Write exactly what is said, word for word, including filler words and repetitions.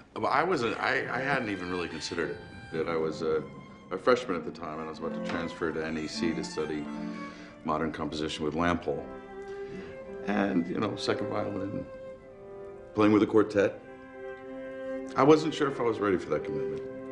But I wasn't, I, I hadn't even really considered it. I was a, a freshman at the time, and I was about to transfer to N E C to study modern composition with Lampl. And, you know, second violin, playing with a quartet. I wasn't sure if I was ready for that commitment.